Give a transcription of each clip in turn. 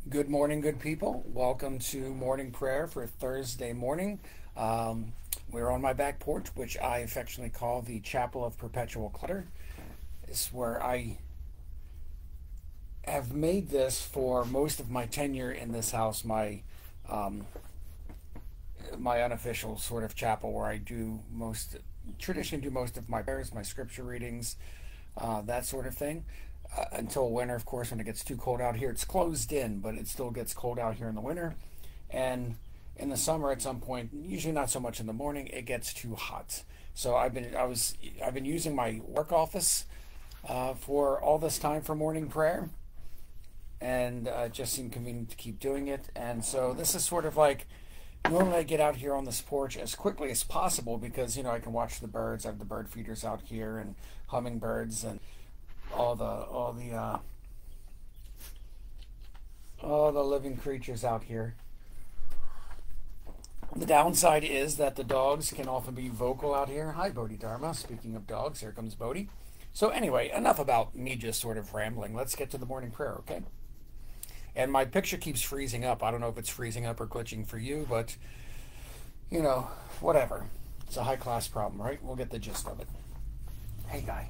Good morning, good people. Welcome to morning prayer for Thursday morning. We're on my back porch, which I affectionately call the Chapel of Perpetual Clutter. It's where I have made this for most of my tenure in this house, um, my unofficial sort of chapel where I traditionally do most of my prayers, my scripture readings, that sort of thing. Until winter, of course, when it gets too cold out here. It's closed in, but it still gets cold out here in the winter. And in the summer, at some point, usually not so much in the morning, it gets too hot. So I've been using my work office for all this time for morning prayer, and it just seemed convenient to keep doing it. And so this is sort of like normally I get out here on this porch as quickly as possible because I can watch the birds. I have the bird feeders out here and hummingbirds and all the living creatures out here. The downside is that the dogs can often be vocal out here. Hi, Bodhi Dharma. Speaking of dogs, here comes Bodhi. So anyway, enough about me just sort of rambling. Let's get to the morning prayer, okay? And my picture keeps freezing up. I don't know if it's freezing up or glitching for you, but whatever. It's a high class problem, right? We'll get the gist of it. Hey, guy.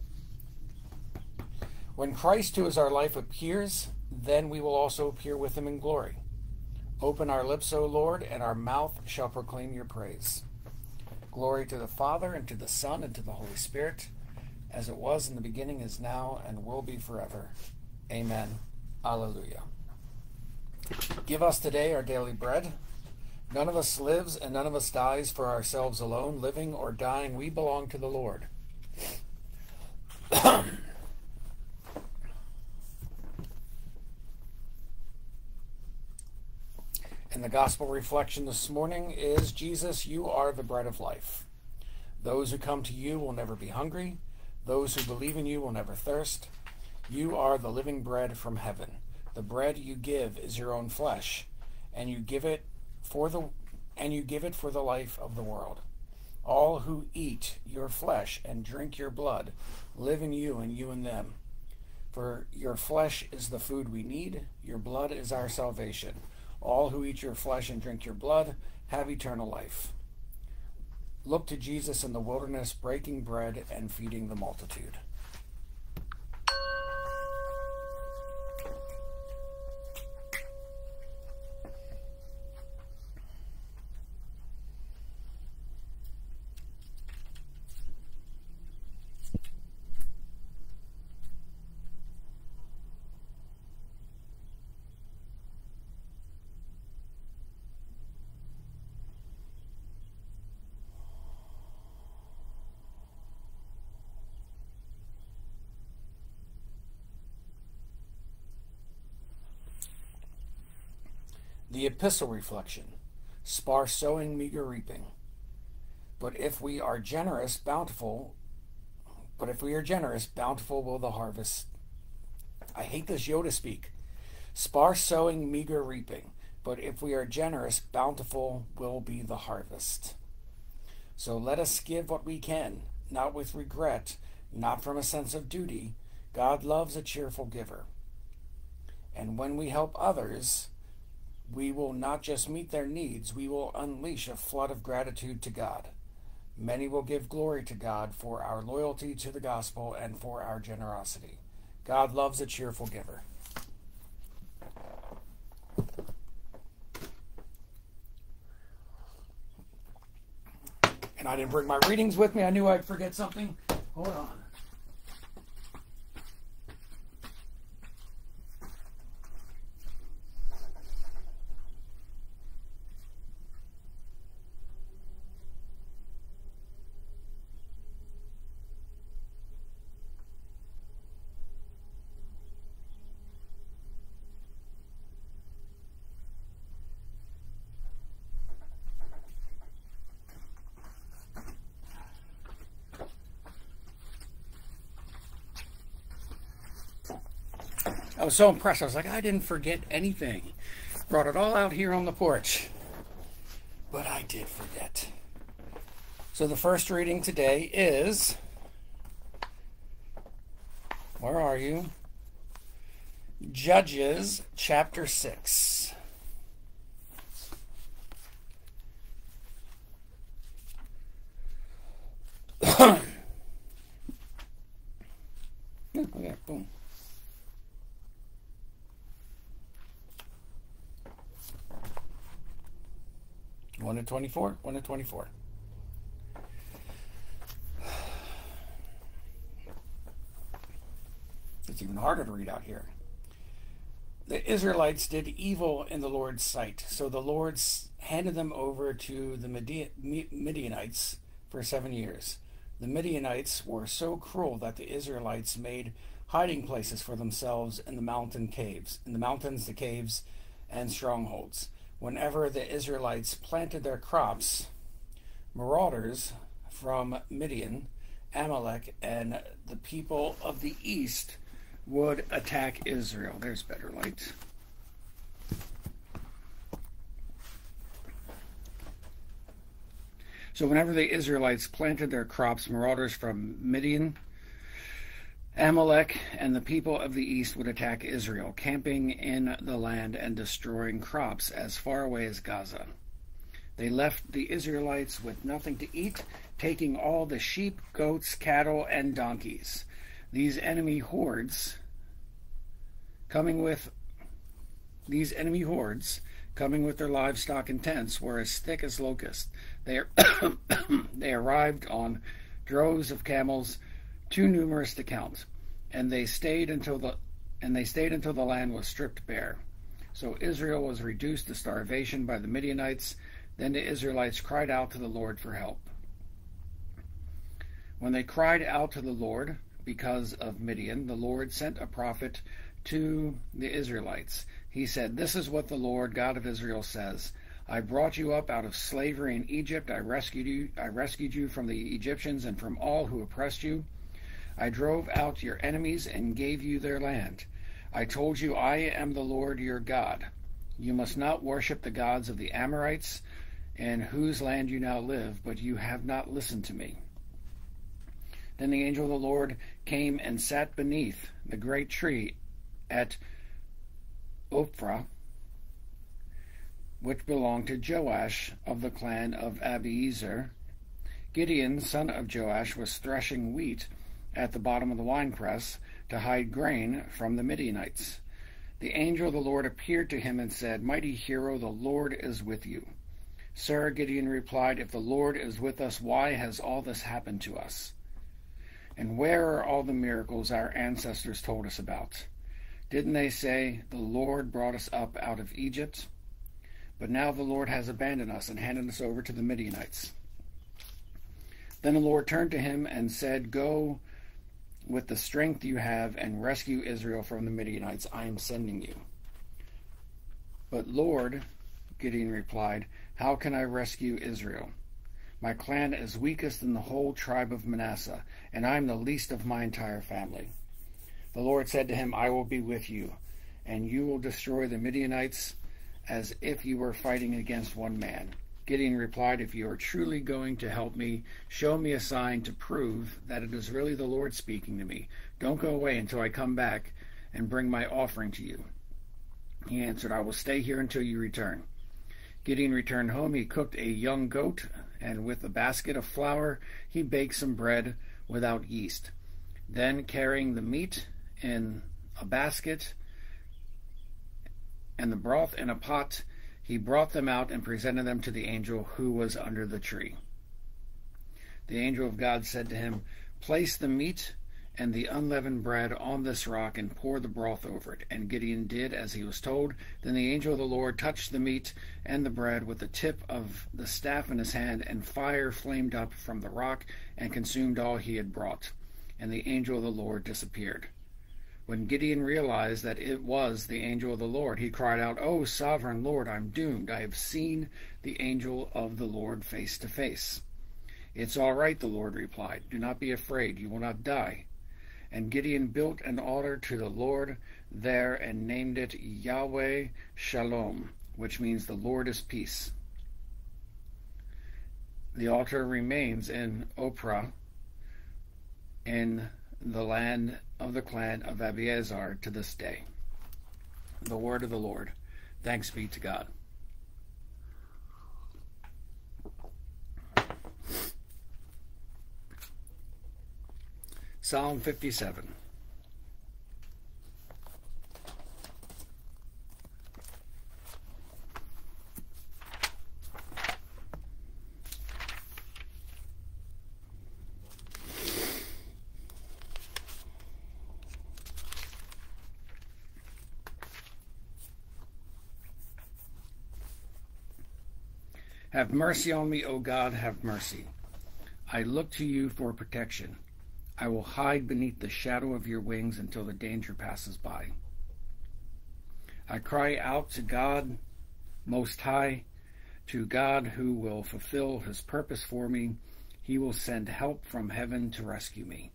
When Christ, who is our life, appears, then we will also appear with him in glory. Open our lips, O Lord, and our mouth shall proclaim your praise. Glory to the Father, and to the Son, and to the Holy Spirit, as it was in the beginning, is now, and will be forever. Amen. Alleluia. Give us today our daily bread. None of us lives, and none of us dies for ourselves alone. Living or dying, we belong to the Lord. And the gospel reflection this morning is, Jesus, you are the bread of life. Those who come to you will never be hungry. Those who believe in you will never thirst. You are the living bread from heaven. The bread you give is your own flesh, and you give it for the life of the world. All who eat your flesh and drink your blood live in you and you in them. For your flesh is the food we need, your blood is our salvation. All who eat your flesh and drink your blood have eternal life. Look to Jesus in the wilderness, breaking bread and feeding the multitude. The epistle reflection, sparse sowing, meager reaping. But if we are generous, bountiful will the harvest. I hate this Yoda speak. Sparse sowing, meager reaping. But if we are generous, bountiful will be the harvest. So let us give what we can, not with regret, not from a sense of duty. God loves a cheerful giver. And when we help others, we will not just meet their needs, we will unleash a flood of gratitude to God. Many will give glory to God for our loyalty to the gospel and for our generosity. God loves a cheerful giver. And I didn't bring my readings with me. I knew I'd forget something. Hold on. I was so impressed. I was like, I didn't forget anything. Brought it all out here on the porch. But I did forget. So the first reading today is, where are you? Judges chapter 6. Okay, boom. One to 24. 1 to 24. It's even harder to read out here. The Israelites did evil in the Lord's sight, so the Lord handed them over to the Midianites for 7 years. The Midianites were so cruel that the Israelites made hiding places for themselves in the mountains, the caves, and strongholds. Whenever the Israelites planted their crops, marauders from Midian, Amalek, and the people of the east would attack Israel. There's better light. So whenever the Israelites planted their crops, marauders from Midian, Amalek, and the people of the east would attack Israel, camping in the land and destroying crops as far away as Gaza. They left the Israelites with nothing to eat, taking all the sheep, goats, cattle, and donkeys. These enemy hordes coming with their livestock and tents were as thick as locusts. They arrived on droves of camels, too numerous to count, and they stayed until the land was stripped bare. So Israel was reduced to starvation by the Midianites. Then the Israelites cried out to the Lord for help. When they cried out to the Lord because of Midian, the Lord sent a prophet to the Israelites. He said, "This is what the Lord God of Israel says. I brought you up out of slavery in Egypt. I rescued you from the Egyptians and from all who oppressed you. I drove out your enemies and gave you their land. I told you, I am the Lord your God. You must not worship the gods of the Amorites, in whose land you now live, but you have not listened to me." Then the angel of the Lord came and sat beneath the great tree at Ophrah, which belonged to Joash of the clan of Abiezer. Gideon, son of Joash, was threshing wheat at the bottom of the winepress to hide grain from the Midianites. The angel of the Lord appeared to him and said, "Mighty hero, the Lord is with you." "Sir," Gideon replied, "if the Lord is with us, why has all this happened to us? And where are all the miracles our ancestors told us about? Didn't they say, 'The Lord brought us up out of Egypt'? But now the Lord has abandoned us and handed us over to the Midianites." Then the Lord turned to him and said, "Go with the strength you have and rescue Israel from the Midianites. I am sending you." "But Lord," Gideon replied, "how can I rescue Israel? My clan is weakest in the whole tribe of Manasseh, and I am the least of my entire family." The Lord said to him, "I will be with you, and you will destroy the Midianites as if you were fighting against one man." Gideon replied, "If you are truly going to help me, show me a sign to prove that it is really the Lord speaking to me. Don't go away until I come back and bring my offering to you." He answered, "I will stay here until you return." Gideon returned home. He cooked a young goat, and with a basket of flour, he baked some bread without yeast. Then, carrying the meat in a basket and the broth in a pot, he brought them out and presented them to the angel who was under the tree. The angel of God said to him, "Place the meat and the unleavened bread on this rock and pour the broth over it." And Gideon did as he was told. Then the angel of the Lord touched the meat and the bread with the tip of the staff in his hand, and fire flamed up from the rock and consumed all he had brought. And the angel of the Lord disappeared. When Gideon realized that it was the angel of the Lord, he cried out, "O sovereign Lord, I'm doomed. I have seen the angel of the Lord face to face." "It's all right," the Lord replied. "Do not be afraid. You will not die." And Gideon built an altar to the Lord there and named it Yahweh Shalom, which means the Lord is peace. The altar remains in Ophrah in the land of the clan of Abiezer to this day. The word of the Lord. Thanks be to God. Psalm 57. Have mercy on me, O God, have mercy. I look to you for protection. I will hide beneath the shadow of your wings until the danger passes by. I cry out to God Most High, to God who will fulfill his purpose for me. He will send help from heaven to rescue me,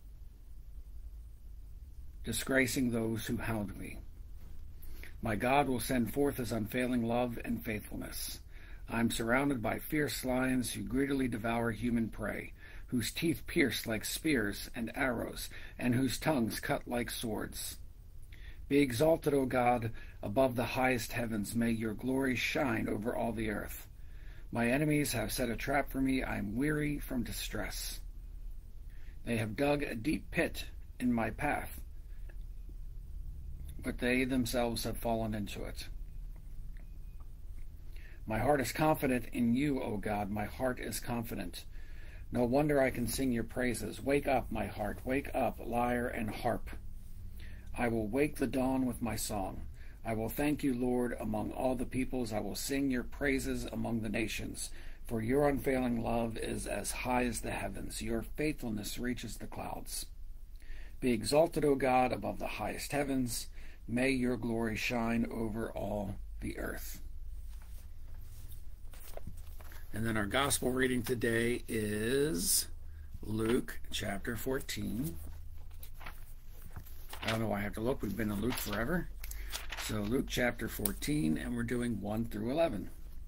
disgracing those who hound me. My God will send forth his unfailing love and faithfulness. I am surrounded by fierce lions who greedily devour human prey, whose teeth pierce like spears and arrows, and whose tongues cut like swords. Be exalted, O God, above the highest heavens. May your glory shine over all the earth. My enemies have set a trap for me. I am weary from distress. They have dug a deep pit in my path, but they themselves have fallen into it. My heart is confident in you, O God. My heart is confident. No wonder I can sing your praises. Wake up, my heart. Wake up, lyre and harp. I will wake the dawn with my song. I will thank you, Lord, among all the peoples. I will sing your praises among the nations. For your unfailing love is as high as the heavens. Your faithfulness reaches the clouds. Be exalted, O God, above the highest heavens. May your glory shine over all the earth. And then our gospel reading today is Luke chapter 14. I don't know why I have to look. We've been in Luke forever. So Luke chapter 14, and we're doing 1 through 11.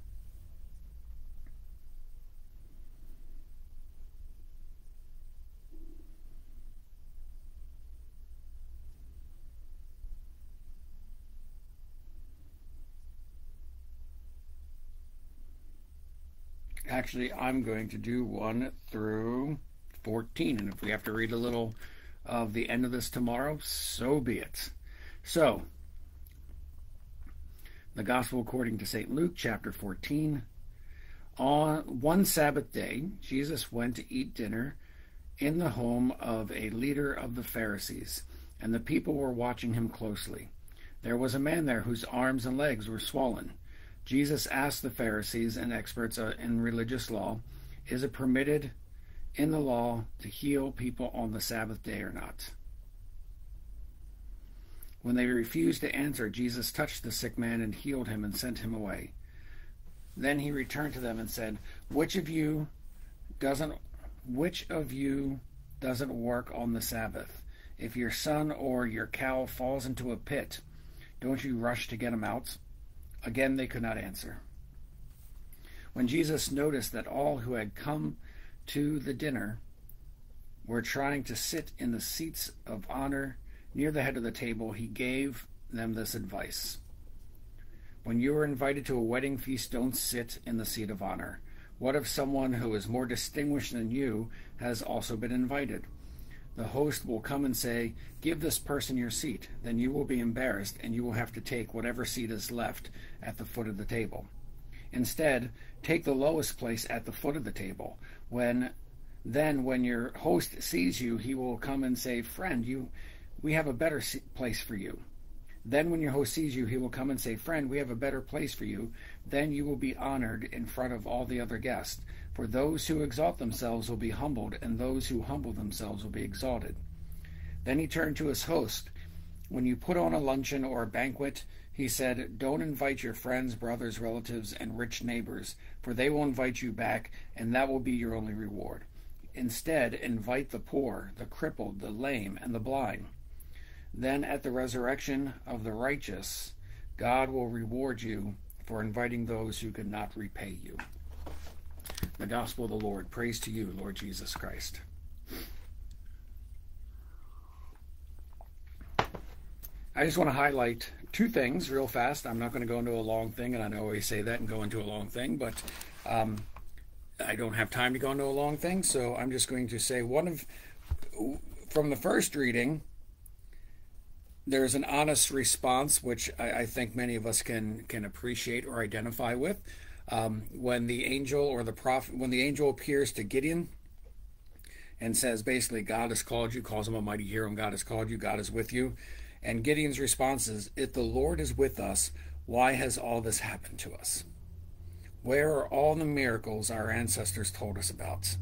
Actually, I'm going to do 1 through 14, and if we have to read a little of the end of this tomorrow, so be it. So, the Gospel according to St. Luke, chapter 14. On one Sabbath day, Jesus went to eat dinner in the home of a leader of the Pharisees, and the people were watching him closely. There was a man there whose arms and legs were swollen. Jesus asked the Pharisees and experts in religious law, is it permitted in the law to heal people on the Sabbath day or not? When they refused to answer, Jesus touched the sick man and healed him and sent him away. Then he returned to them and said, Which of you doesn't work on the Sabbath? If your son or your cow falls into a pit, don't you rush to get him out? Again, they could not answer. When Jesus noticed that all who had come to the dinner were trying to sit in the seats of honor near the head of the table, he gave them this advice. When you are invited to a wedding feast, don't sit in the seat of honor. What if someone who is more distinguished than you has also been invited? The host will come and say, Give this person your seat. Then you will be embarrassed, and you will have to take whatever seat is left at the foot of the table. Instead, take the lowest place at the foot of the table. When your host sees you, he will come and say, Friend, we have a better place for you. Then when your host sees you, he will come and say, Friend, we have a better place for you. Then you will be honored in front of all the other guests. For those who exalt themselves will be humbled, and those who humble themselves will be exalted. Then he turned to his host. When you put on a luncheon or a banquet, he said, Don't invite your friends, brothers, relatives, and rich neighbors, for they will invite you back, and that will be your only reward. Instead, invite the poor, the crippled, the lame, and the blind. Then at the resurrection of the righteous, God will reward you for inviting those who could not repay you. The Gospel of the Lord. Praise to you, Lord Jesus Christ. I just want to highlight two things real fast. I'm not going to go into a long thing, and I always say that and go into a long thing, but I don't have time to go into a long thing, so I'm just going to say from the first reading, there's an honest response, which I think many of us can appreciate or identify with. When the angel or the prophet, when the angel appears to Gideon and says basically, God has called you, calls him a mighty hero, and God has called you, God is with you. And Gideon's response is, if the Lord is with us, why has all this happened to us? Where are all the miracles our ancestors told us about?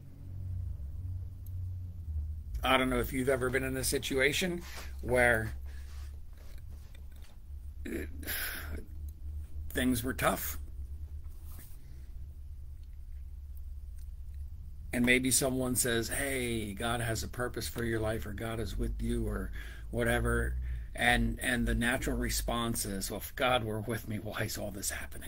I don't know if you've ever been in a situation where things were tough. And maybe someone says, hey, God has a purpose for your life, or God is with you, or whatever. And the natural response is, well, if God were with me, why is all this happening?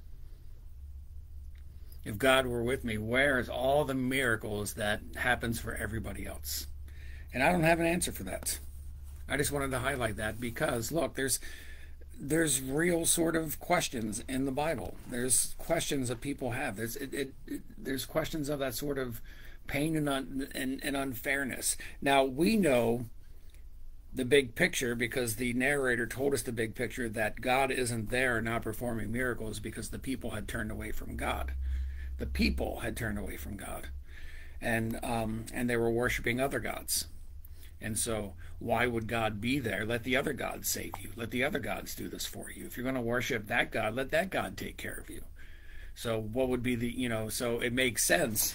If God were with me, where is all the miracles that happens for everybody else? And I don't have an answer for that. I just wanted to highlight that because, look, there's real sort of questions in the Bible. There's questions that people have. There's questions of that sort of pain and unfairness. Now, we know the big picture because the narrator told us the big picture, that God isn't there not performing miracles because the people had turned away from God. The people had turned away from God, and they were worshiping other gods. And so why would God be there? Let the other gods save you. Let the other gods do this for you. If you're going to worship that God, let that God take care of you. So what would be so it makes sense,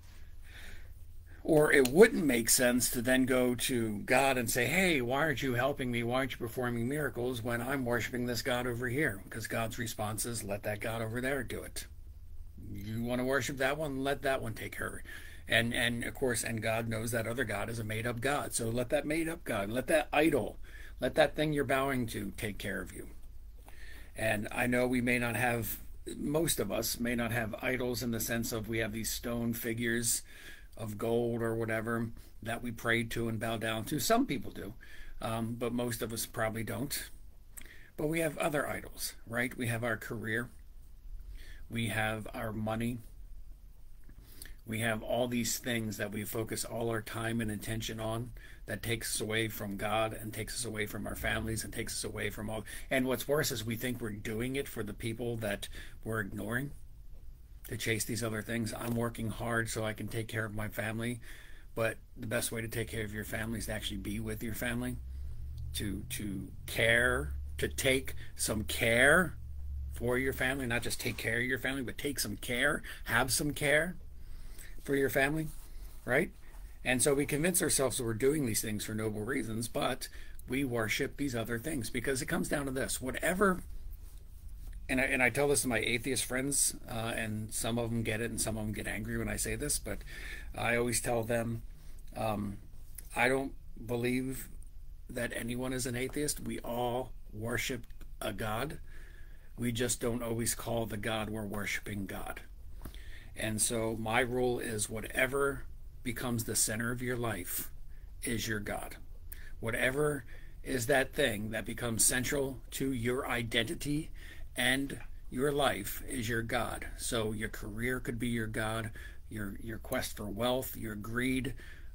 or it wouldn't make sense to then go to God and say, hey, why aren't you helping me? Why aren't you performing miracles when I'm worshiping this God over here? Because God's response is, let that God over there do it. You want to worship that one? Let that one take care of it. And of course, and God knows that other God is a made-up God. So let that made-up God, let that idol, let that thing you're bowing to take care of you. And I know we may not have, most of us may not have idols in the sense of we have these stone figures of gold or whatever that we pray to and bow down to. Some people do, but most of us probably don't. But we have other idols, right? We have our career. We have our money. We have all these things that we focus all our time and attention on that takes us away from God and takes us away from our families and takes us away from all. And what's worse is we think we're doing it for the people that we're ignoring to chase these other things. I'm working hard so I can take care of my family, but the best way to take care of your family is to actually be with your family, to care, to take some care for your family, not just take care of your family, but take some care, have some care for your family, right? And so we convince ourselves that we're doing these things for noble reasons, but we worship these other things because it comes down to this: whatever. And I tell this to my atheist friends, and some of them get it, and some of them get angry when I say this, but I always tell them, I don't believe that anyone is an atheist. We all worship a God. We just don't always call the God we're worshiping God. And so my rule is, whatever becomes the center of your life is your God. Whatever is that thing that becomes central to your identity and your life is your God. So your career could be your God, your quest for wealth, your greed,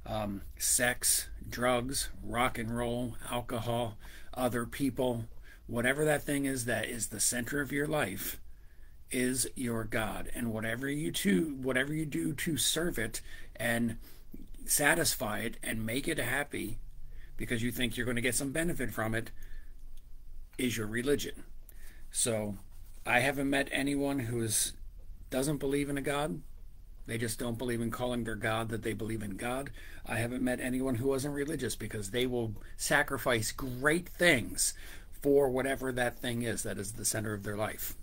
sex, drugs, rock and roll, alcohol, other people, whatever that thing is that is the center of your life is your God. And whatever you do to serve it and satisfy it and make it happy because you think you're going to get some benefit from it is your religion. So I haven't met anyone who doesn't believe in a God. They just don't believe in calling their God that they believe in God. I haven't met anyone who wasn't religious because they will sacrifice great things for whatever that thing is that is the center of their life.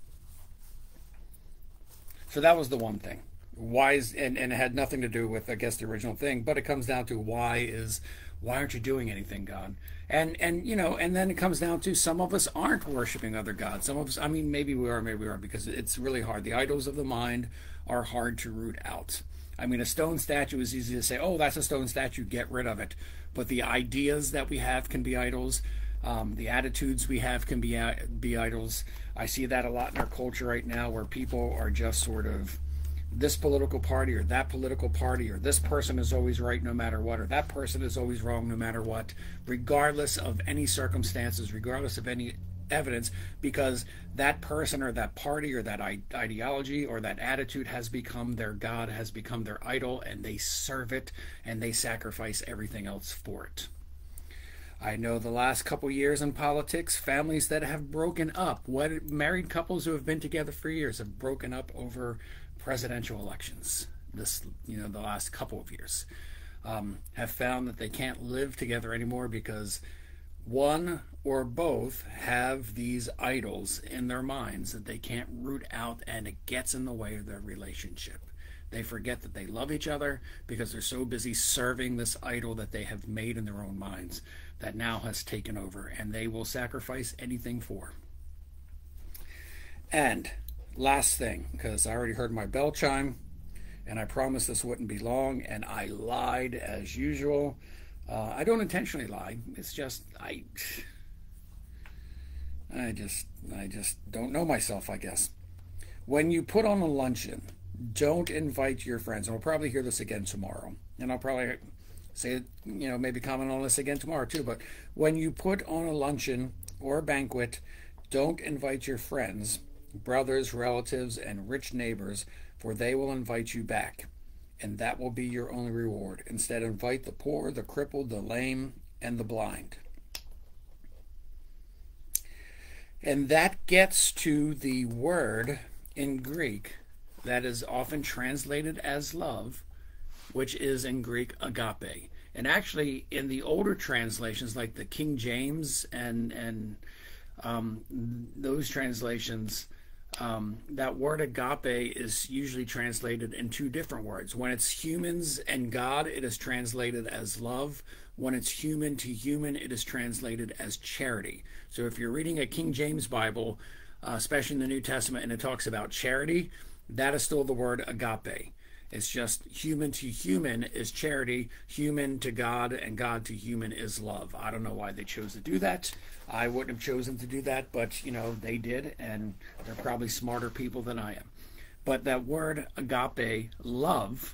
So that was the one thing. And it had nothing to do with, I guess, the original thing, but it comes down to why aren't you doing anything, God? And then it comes down to, some of us aren't worshiping other gods. Some of us, maybe we are, because it's really hard. The idols of the mind are hard to root out. A stone statue is easy to say, oh, that's a stone statue, get rid of it. But the ideas that we have can be idols. The attitudes we have can be idols. I see that a lot in our culture right now, where people are just sort of this political party or that political party, or this person is always right no matter what, or that person is always wrong no matter what, regardless of any circumstances, regardless of any evidence, because that person or that party or that ideology or that attitude has become their god, has become their idol, and they serve it and they sacrifice everything else for it. I know the last couple years in politics, families that have broken up, married couples who have been together for years have broken up over presidential elections. The last couple of years, have found that they can't live together anymore because one or both have these idols in their minds that they can't root out, and it gets in the way of their relationship. They forget that they love each other because they're so busy serving this idol that they have made in their own minds that now has taken over, and they will sacrifice anything for. And last thing, because I already heard my bell chime, and I promised this wouldn't be long, and I lied as usual. I don't intentionally lie. It's just I just don't know myself, I guess. When you put on a luncheon, don't invite your friends. And I'll probably hear this again tomorrow, and I'll probably say, maybe comment on this again tomorrow too. But when you put on a luncheon or a banquet, don't invite your friends, brothers, relatives, and rich neighbors, for they will invite you back, and that will be your only reward. Instead, invite the poor, the crippled, the lame, and the blind. And that gets to the word in Greek that is often translated as love, which is in Greek agape. And actually, in the older translations, like the King James and those translations, that word agape is usually translated in two different words. When it's humans and God, it is translated as love. When it's human to human, it is translated as charity. So if you're reading a King James Bible, especially in the New Testament, and it talks about charity, that is still the word agape. It's just human to human is charity, human to God, and God to human is love. I don't know why they chose to do that. I wouldn't have chosen to do that, but they did, and they're probably smarter people than I am. But that word agape, love,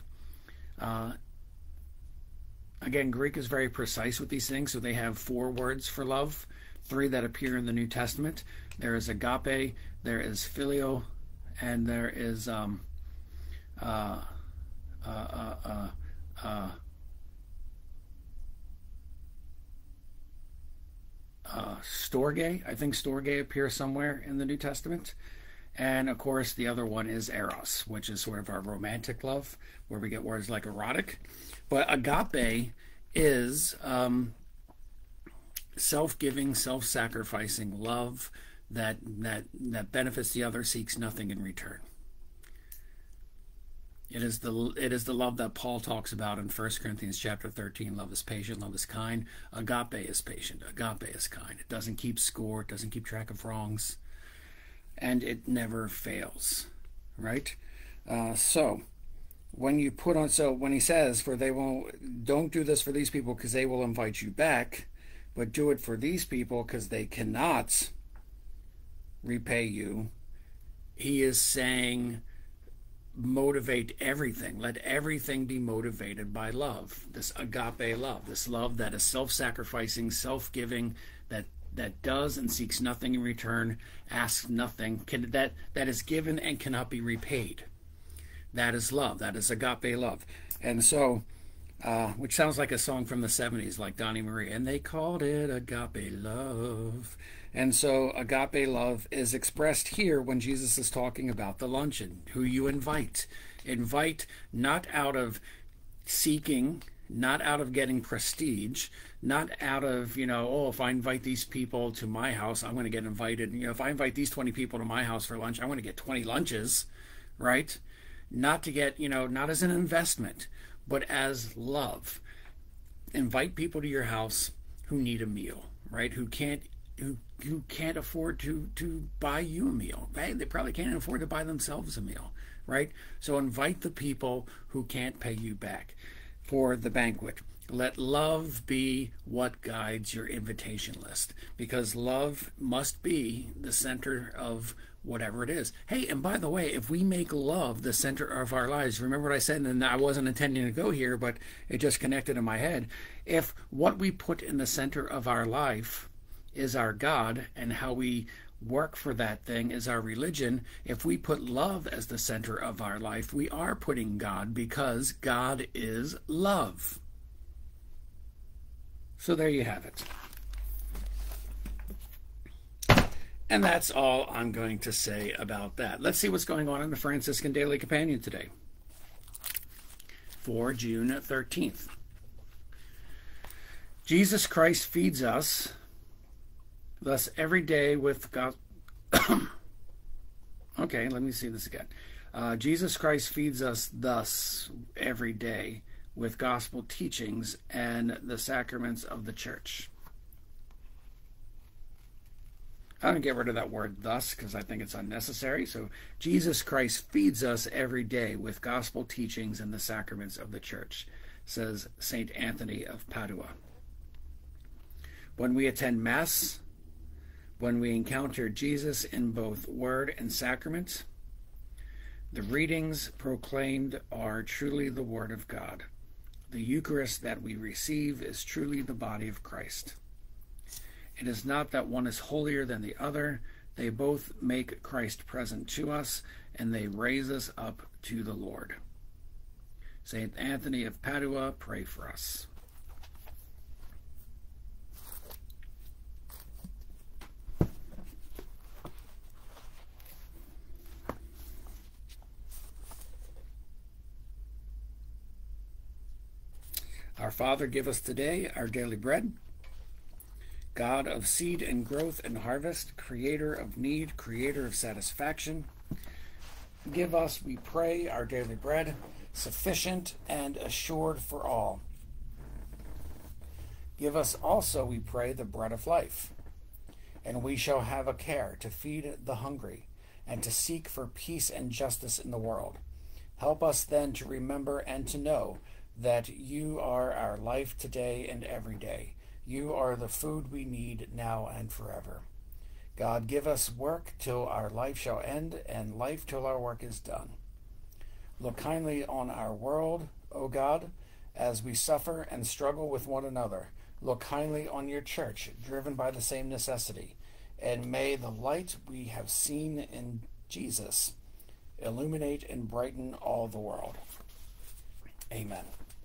again, Greek is very precise with these things, so they have 4 words for love, 3 that appear in the New Testament. There is agape, there is phileo, and there is storge. I think storge appears somewhere in the New Testament. And of course, the other one is eros, which is sort of our romantic love, where we get words like erotic. But agape is self-giving, self-sacrificing love that benefits the other, seeks nothing in return. It is the love that Paul talks about in 1 Corinthians chapter 13. Love is patient, love is kind. Agape is patient, agape is kind. It doesn't keep score, it doesn't keep track of wrongs, and it never fails, right? So when you put on, so when he says, don't do this for these people because they will invite you back, but do it for these people because they cannot repay you, he is saying, motivate everything. Let everything be motivated by love. This agape love, this love that is self-sacrificing, self-giving, that does and seeks nothing in return, asks nothing, that is given and cannot be repaid. That is love. That is agape love. And so, which sounds like a song from the 70s, like Donnie Marie, and they called it agape love. And so agape love is expressed here when Jesus is talking about the luncheon, who you invite. Invite not out of seeking, not out of getting prestige, not out of, if I invite these people to my house, I'm going to get invited. If I invite these 20 people to my house for lunch, I want to get 20 lunches, right? Not to get, not as an investment, but as love. Invite people to your house who need a meal, right? Who can't afford to buy you a meal. Right? They probably can't afford to buy themselves a meal, right? So invite the people who can't pay you back for the banquet. Let love be what guides your invitation list, because love must be the center of whatever it is. Hey, and by the way, if we make love the center of our lives, remember what I said, and I wasn't intending to go here, but it just connected in my head. If what we put in the center of our life is our God, and how we work for that thing is our religion, if we put love as the center of our life, we are putting God, because God is love. So there you have it. And that's all I'm going to say about that. Let's see what's going on in the Franciscan Daily Companion today for June 13th. Jesus Christ feeds us thus every day with God. Okay, let me see this again. Jesus Christ feeds us thus every day with gospel teachings and the sacraments of the church. I'm going to get rid of that word thus because I think it's unnecessary. So Jesus Christ feeds us every day with gospel teachings and the sacraments of the church, says St. Anthony of Padua. When we attend Mass, when we encounter Jesus in both word and sacrament, the readings proclaimed are truly the Word of God. The Eucharist that we receive is truly the body of Christ. It is not that one is holier than the other. They both make Christ present to us, and they raise us up to the Lord. St. Anthony of Padua, pray for us. Our Father, give us today our daily bread. God of seed and growth and harvest, creator of need, creator of satisfaction, give us, we pray, our daily bread, sufficient and assured for all. Give us also, we pray, the bread of life, and we shall have a care to feed the hungry and to seek for peace and justice in the world. Help us then to remember and to know that you are our life today and every day. You are the food we need now and forever. God, give us work till our life shall end, and life till our work is done. Look kindly on our world, O God, as we suffer and struggle with one another. Look kindly on your church, driven by the same necessity, and may the light we have seen in Jesus illuminate and brighten all the world. Amen.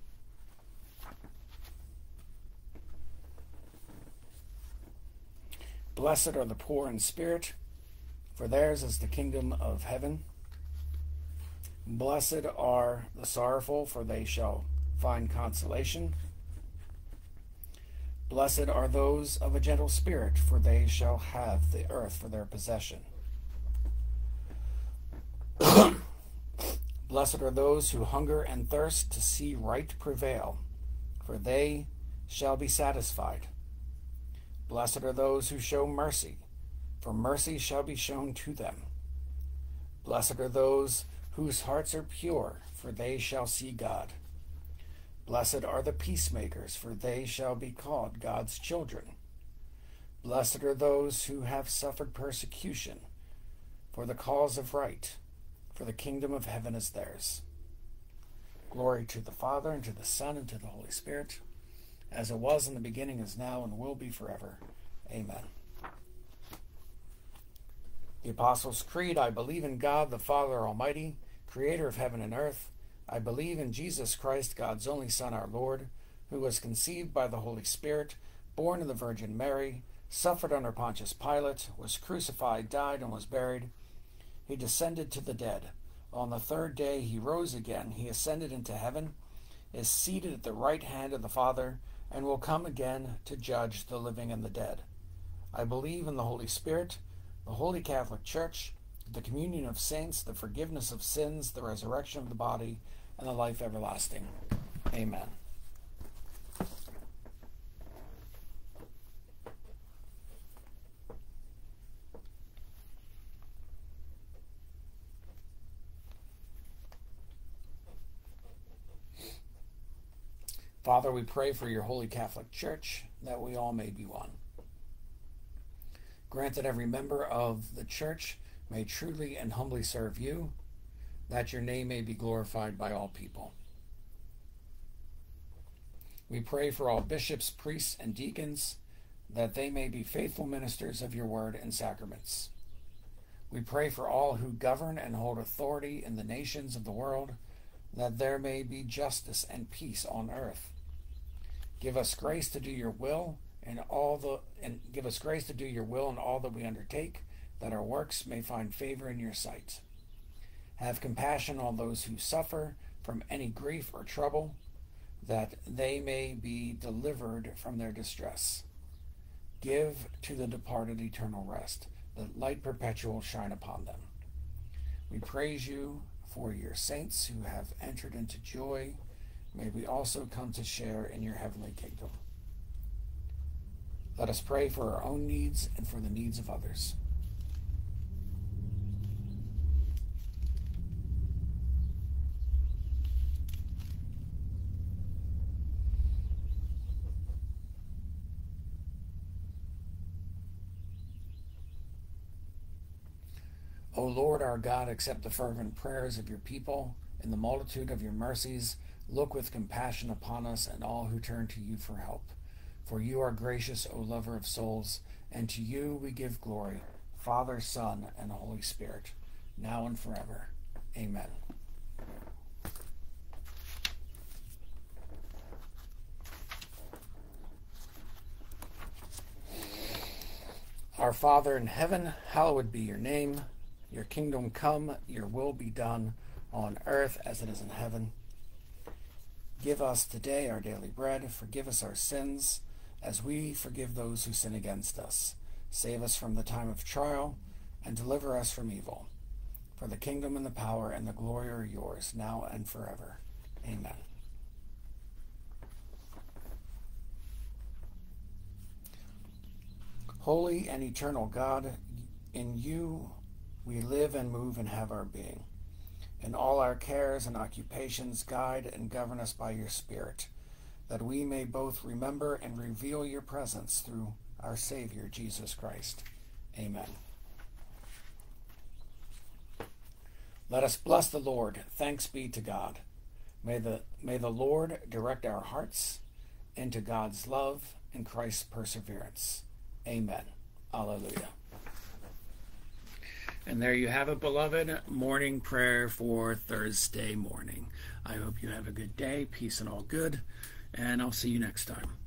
Blessed are the poor in spirit, for theirs is the kingdom of heaven. Blessed are the sorrowful, for they shall find consolation. Blessed are those of a gentle spirit, for they shall have the earth for their possession. Blessed are those who hunger and thirst to see right prevail, for they shall be satisfied. Blessed are those who show mercy, for mercy shall be shown to them. Blessed are those whose hearts are pure, for they shall see God. Blessed are the peacemakers, for they shall be called God's children. Blessed are those who have suffered persecution for the cause of right, for the kingdom of heaven is theirs. Glory to the Father, and to the Son, and to the Holy Spirit, as it was in the beginning, is now, and will be forever. Amen. The Apostles' Creed. I believe in God, the Father Almighty, creator of heaven and earth. I believe in Jesus Christ, God's only Son, our Lord, who was conceived by the Holy Spirit, born of the Virgin Mary, suffered under Pontius Pilate, was crucified, died, and was buried. He descended to the dead. On the third day he rose again. He ascended into heaven, is seated at the right hand of the Father, and will come again to judge the living and the dead. I believe in the Holy Spirit, the Holy Catholic Church, the communion of saints, the forgiveness of sins, the resurrection of the body, and the life everlasting. Amen. Father, we pray for your Holy Catholic Church, that we all may be one. Grant that every member of the church may truly and humbly serve you, that your name may be glorified by all people. We pray for all bishops, priests, and deacons, that they may be faithful ministers of your word and sacraments. We pray for all who govern and hold authority in the nations of the world, that there may be justice and peace on earth. Give us grace to do your will and give us grace to do your will in all that we undertake, that our works may find favor in your sight. Have compassion on those who suffer from any grief or trouble, that they may be delivered from their distress. Give to the departed eternal rest, that light perpetual shine upon them. We praise you for your saints who have entered into joy. May we also come to share in your heavenly kingdom. Let us pray for our own needs and for the needs of others. O Lord our God, accept the fervent prayers of your people. In the multitude of your mercies, look with compassion upon us and all who turn to you for help. For you are gracious, O lover of souls, and to you we give glory, Father, Son, and Holy Spirit, now and forever. Amen. Our Father in heaven, hallowed be your name. Your kingdom come, your will be done, on earth as it is in heaven. Give us today our daily bread. Forgive us our sins, as we forgive those who sin against us. Save us from the time of trial, and deliver us from evil. For the kingdom and the power and the glory are yours, now and forever. Amen. Holy and eternal God, in you we live and move and have our being. In all our cares and occupations, guide and govern us by your Spirit, that we may both remember and reveal your presence through our Savior, Jesus Christ. Amen. Let us bless the Lord. Thanks be to God. May the Lord direct our hearts into God's love and Christ's perseverance. Amen. Alleluia. And there you have it, beloved. Morning prayer for Thursday morning. I hope you have a good day. Peace and all good. And I'll see you next time.